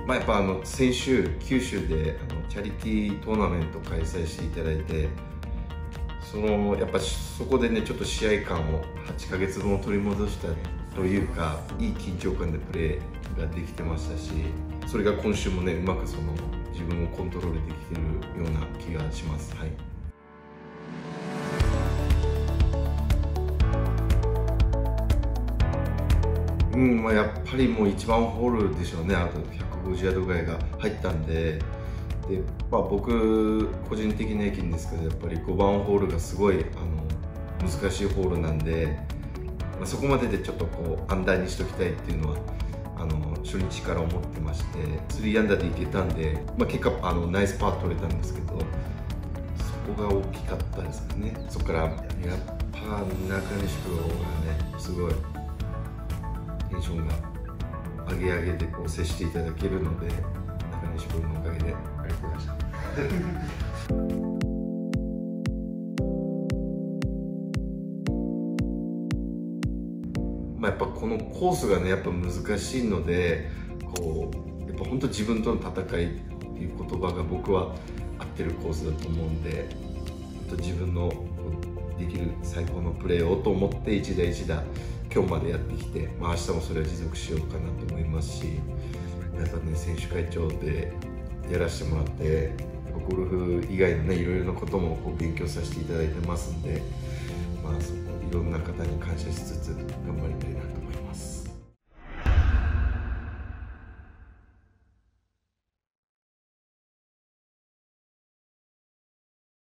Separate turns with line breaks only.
やっぱ先週九州でチャリティートーナメント開催していただいて、やっぱそこでねちょっと試合感を8ヶ月分を取り戻したというか、いい緊張感でプレーができてましたし、それが今週もねうまく自分をコントロールできてるような気がします。はい。やっぱりもう1番ホールでしょうね。あと150ヤードぐらいが入ったんで、僕個人的な意見ですけど、やっぱり5番ホールがすごい難しいホールなんで、そこまででちょっとアンダーにしときたいっていうのは初日から思ってまして、3アンダーでいけたんで、結果ナイスパー取れたんですけど、そこが大きかったですかね。そこからやっぱ中西プロがねすごいテンションが上げ上げで接していただけるので、中西プロのおかげでありがとうございました。やっぱこのコースがねやっぱ難しいので、やっぱ本当自分との戦いっていう言葉が僕は合ってるコースだと思うんで、自分のできる最高のプレーをと思って一打一打今日までやってきて、明日もそれを持続しようかなと思いますし、やっぱね選手会長でやらせてもらって、ゴルフ以外のねいろいろなことも勉強させていただいてますんで、いろんな方に感謝しつつ頑張りたいなと